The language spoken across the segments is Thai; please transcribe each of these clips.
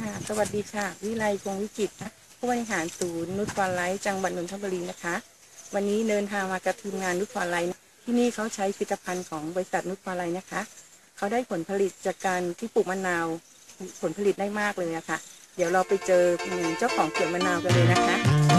ค่ะสวัสดีค่ะวิไลพงษ์วิจิตรผู้บริหารศูนย์นุชฟอร์ไลท์จังหวัดนนทบุรีนะคะวันนี้เดินทางมากับทีมงานนุชฟอร์ไลท์ที่นี่เขาใช้ผลิตภัณฑ์ของบริษัทนุชฟอร์ไลท์นะคะเขาได้ผลผลิตจากการที่ปลูกมะนาวผลผลิตได้มากเลยนะคะเดี๋ยวเราไปเจอเจ้าของสวนมะนาวกันเลยนะคะ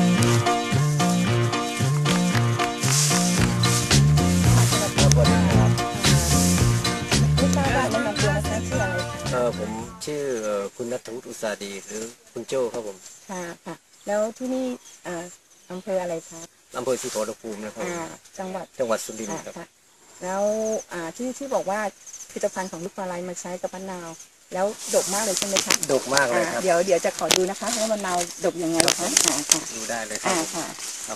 ไม่ทราบว่าแนะนำตัวนะคะชื่ออะไรผมชื่อคุณณัฐวุฒิอุตสาดีหรือคุณโจ้ครับผมค่ะค่ะแล้วที่นี่อำเภออะไรคะอำเภอศรีขอรภูมินะครับจังหวัดสุรินทร์ครับแล้วที่บอกว่าผลิตภัณฑ์ของลูกปลาไหลมาใช้กับมะนาวแล้วดกมากเลยใช่ไหมคะดกมากเลยครับเดี๋ยวจะขอดูนะคะว่ามะนาวดกยังไงคะค่ะดูได้เลยครับค่ะครับ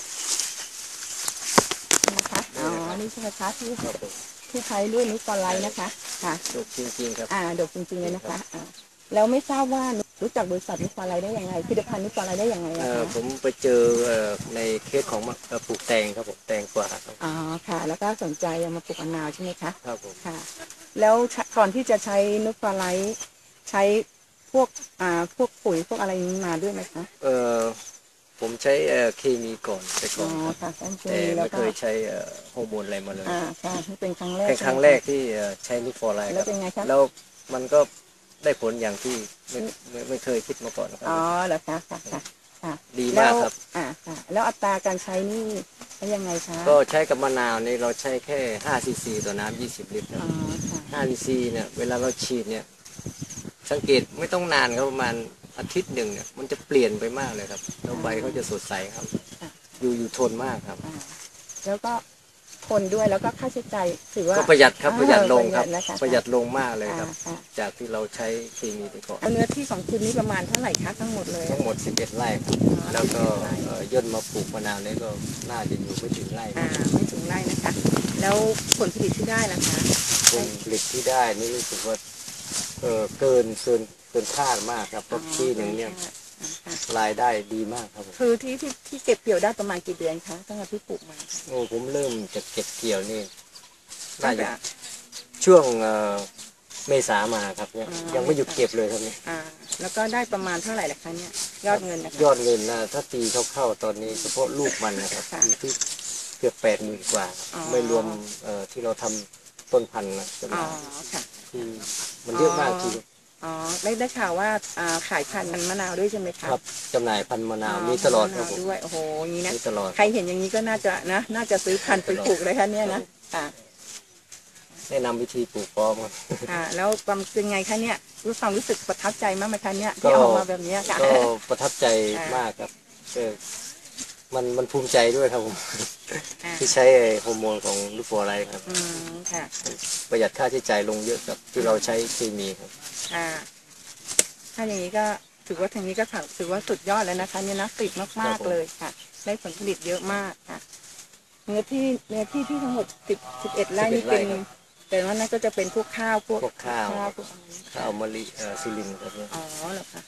นะคะนี่ใช่ไหมคะที่ใช้รุ่นลูกปลาไหลนะคะค่ะดกจริงๆครับดกจริงๆเลยนะคะแล้วไม่ทราบว่ารู้จักบริษัทนุชฟอร์ไลท์ได้ยังไงผลิตภัณฑ์นุชฟอร์ไลท์ได้ยังไงคะผมไปเจอในเคสของปลูกแตงครับผมแตงกวาครับค่ะแล้วก็สนใจมาปลูกมะนาวใช่ไหมคะครับผมค่ะแล้วก่อนที่จะใช้นุชฟอร์ไลท์ใช้พวกปุ๋ยพวกอะไรมาด้วยไหมคะผมใช้เคมีก่อนแต่ก่อนค่ะแต่ไม่เคยใช้ฮอร์โมนอะไรมาเลยค่ะเป็นครั้งแรกที่ใช้นุชฟอร์ไลท์แล้วเป็นไงคะแล้วมันก็ได้ผลอย่างที่ไม่เคยคิดมาก่อนครับเหรอคะค่ะดีมากครับค่ะแล้วอัตราการใช้นี่ยังไงคะก็ใช้กับมะนาวนี่เราใช้แค่5 ซีซีต่อน้ำ20 ลิตรครับ5 ซีซีเนี่ยเวลาเราฉีดเนี่ยสังเกตไม่ต้องนานครับประมาณอาทิตย์หนึ่งเนี่ยมันจะเปลี่ยนไปมากเลยครับแล้วใบเขาจะสดใสครับอยู่ทนมากครับแล้วก็ทนด้วยแล้วก็ค่าใช้จ่ายถือว่าก็ประหยัดครับประหยัดลงครับประหยัดลงมากเลยครับจากที่เราใช้เคมีไปก่อนเนื้อที่ของคุณนี่ประมาณเท่าไหร่คะทั้งหมดเลยทั้งหมด11 ไร่ครับแล้วก็ย่นมาปลูกมะนาวนี่ก็น่าจะอยู่ไม่ถึงไร่ไม่ถึงไร่นะคะแล้วผลผลิตที่ได้ล่ะคะผลผลิตที่ได้นี่รู้สึกว่าเกินคาดมากครับเพราะที่หนึ่งเนี่ยรายได้ดีมากครับคือที่เก็บเกี่ยวได้ประมาณกี่เดือนคะตั้งแต่ที่ปลูกมาโอ้ผมเริ่มจะเก็บเกี่ยวนี่น่าจะช่วงเมษามาครับเนี่ยยังไม่หยุดเก็บเลยครับเนี่ยแล้วก็ได้ประมาณเท่าไหร่ล่ะคะเนี่ยยอดเงินนะคะยอดเงินนะถ้าตีเข้าตอนนี้เฉพาะลูกมันนะครับอยู่ที่เกือบ80,000 กว่าไม่รวมที่เราทำต้นพันธุ์นะจำหน่ายที่มันเยอะมากจริงได้ข่าวว่าขายพันธุ์มะนาวด้วยใช่ไหมคะครับจำหน่ายพันธุ์มะนาวมีตลอดครับผมด้วยโอ้โหอย่างนี้นะตลอดใครเห็นอย่างนี้ก็น่าจะซื้อพันธุ์ไปปลูกเลยค่ะเนี่ยนะแนะนำวิธีปลูกพร้อมครับแล้วความเป็นไงคะเนี่ยความรู้สึกประทับใจมากไหมคะเนี่ยที่ออกมาแบบนี้ค่ะก็ประทับใจมากครับมันภูมิใจด้วยครับผมที่ใช้ฮอร์โมนของลูกฟอร์ไลท์ครับประหยัดค่าใช้จ่ายลงเยอะครับที่เราใช้เคมีครับถ้าอย่างนี้ก็ถือว่าทางนี้ก็ถือว่าสุดยอดแล้วนะคะเนี่ยนะติดมากๆเลยค่ะได้ผลผลิตเยอะมากค่ะเนื้อที่ทั้งหมด11 ไร่นี่เป็นแต่ว่านั่นก็จะเป็นพวกข้าวพวกข้าวมะลิซิลินครับเนี่ยเหรอคะ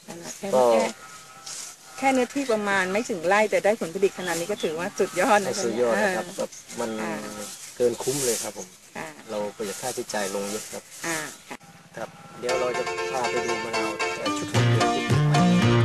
แค่เนื้อที่ประมาณไม่ถึงไร่แต่ได้ผลผลิตขนาดนี้ก็ถือว่าสุดยอดนะคะสุดยอดนะครับมันเกินคุ้มเลยครับผมเราประหยัดค่าใช้จ่ายลงเยอะครับครับเดี๋ยวเราจะพาไปดูมะนาวชุด6 เดือนที่ปลูกใหม่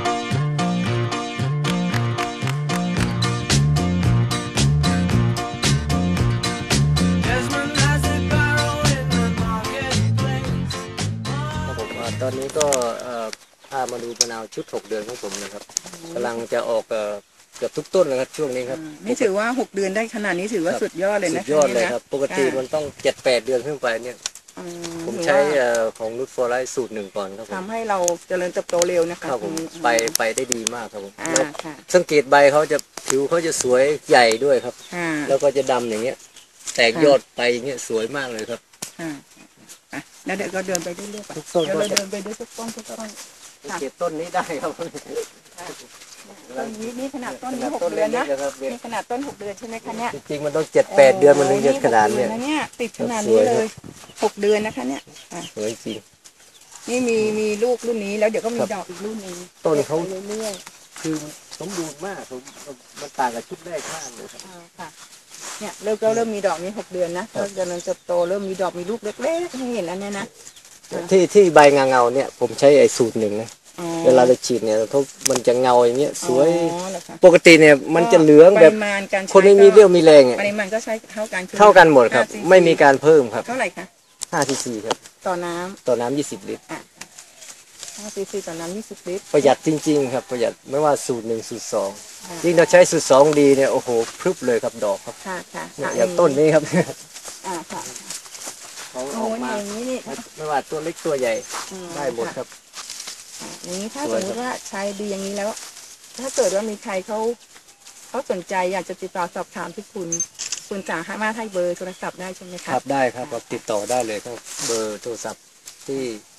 ตอนนี้ก็พามาดูมะนาวชุด6 เดือนของผมนะครับกำลังจะออกเกือบทุกต้นเลยครับช่วงนี้ครับนี่ถือว่า6 เดือนได้ขนาดนี้ถือว่าสุดยอดเลยนะสุดยอดเลยครับปกติมันต้อง7-8 เดือนขึ้นไปเนี่ยผมใช้ของนุชฟอร์ไลท์สูตร 1ก่อนครับผมทำให้เราเจริญเติบโตเร็วนะคะครับผมไปได้ดีมากครับผมสังเกตใบเขาจะผิวเขาจะสวยใหญ่ด้วยครับแล้วก็จะดำอย่างเงี้ยแตกยอดไปอย่างเงี้ยสวยมากเลยครับแล้วเดี๋ยวก็เดินไปเรื่อยๆทุกต้นเราเดินไปด้วยทุกต้นเก็บต้นนี้ได้ครับต้นนี้ขนาดต้นนี้6 เดือนนะนี่ขนาดต้น6 เดือนใช่ไหมคะเนี่ยจริงๆมันต้อง7-8 เดือนมันถึงจะขนาดเนี่ยติดขนาดนี้เลย6 เดือนนะคะเนี่ยสวยจริงนี่มีลูกรุ่นนี้แล้วเดี๋ยวก็มีดอกอีกรุ่นนึงต้นเขาเรื่อยๆคือสมบูรณ์มากมันต่างกับชุดแรกมากเลยครับค่ะเนี่ยเริ่มมีดอกนี้6 เดือนนะก็จะเริ่มโตเริ่มมีดอกมีลูกเล็กๆให้เห็นแล้วเนี่ยนะที่ใบเงาเนี่ยผมใช้ไอ้สูตร 1นะเวลาเราฉีดเนี่ยเขามันจะเงาอย่างเงี้ยสวยอ๋อเหรอคะปกติเนี่ยมันจะเหลืองแบบปริมาณการใช้คนไม่มีเรี่ยวมีแรงอ่ะปริมาณก็ใช้เท่ากันคือเท่ากันหมดครับ 5 cc ไม่มีการเพิ่มครับเท่าไหร่คะ 5 ซีซีครับต่อน้ต่อน้ำ20 ลิตรำ5 cc ต่อน้ำ20 ลิตรประหยัดจริงๆครับประหยัดไม่ว่าสูตร 1 สูตรค่ะ 2ยิ่งเราใช้สูตร 2ดีเนี่ยโอ้โหพรึบเลยครับดอกครับค่ะค่ะเนี่ยอย่างต้นนี้ครับค่ะเขาโอ้ออกยมาอย่างนี้นี่ไม่ว่าตัวเล็กตัวใหญ่ ได้หมดครับอย่างนี้ถ้าสสวมยมครับติว่าใช้ดีอย่างนี้แล้ว ถ้าเกิดว่ามีใครเขาสนใจอยากจะติดต่อสอบถามที่คุณสามารถให้เบอร์โทรศัพท์ได้ใช่ไหมคคะรับได้ครับติดต่อได้เลยครับเบอร์โทรศัพท์ที่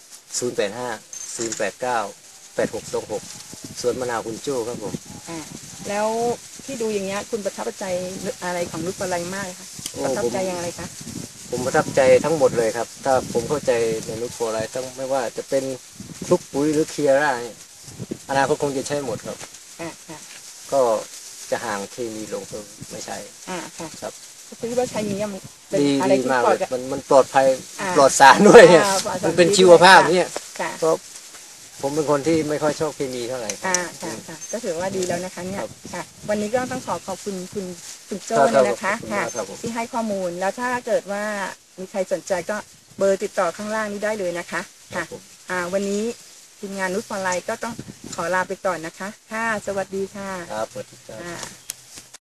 085 089 8626 สวนมะนาวคุณโจ้ครับผมอ่าแล้วที่ดูอย่างเงี้ยคุณประทับใจอะไรของนุชปลายมากคะโอ้ประทับใจผมอย่างไรคะผมประทับใจทั้งหมดเลยครับ ถ้าผมเข้าใจในนุชโฟไลท์ต้องไม่ว่าจะเป็นคลุกปุ๋ยหรือเคียร่าเนี่ยอนาคตคงจะใช้หมดครับค่ะก็จะห่างเคมีลงก็ไม่ใช่ค่ะครับก็คือว่าใช้อย่างเงี้ยมันเป็นดีอะไรดีที่มากปลเลอดยมันปลอดภัยอ่าปลอดสารด้วยเนี่ยปลอดสารมันเป็นพิษชีวภาพด้วยเนี่ยค่ะก็ผมเป็นคนที่ไม่ค่อยชอบเคมีเท่าไหร่ครับค่ะก็ถือว่าดีแล้วนะคะเนี่ยครับค่ะ วันนี้ก็ต้องขอบคุณคุณโจ้ครับเนี่ยนะคะขอบคุณค่ะมากครับผมที่ให้ข้อมูลแล้วถ้าเกิดว่ามีใครสนใจก็เบอร์ติดต่อข้างล่างนี้ได้เลยนะคะครัค่ะบผมวันนี้ทีมงานนุชฟอร์ไลน์ก็ต้องขอลาไปก่อนนะคะ ค่ะ สวัสดีค่ะครับสวัสดีครับค่ะ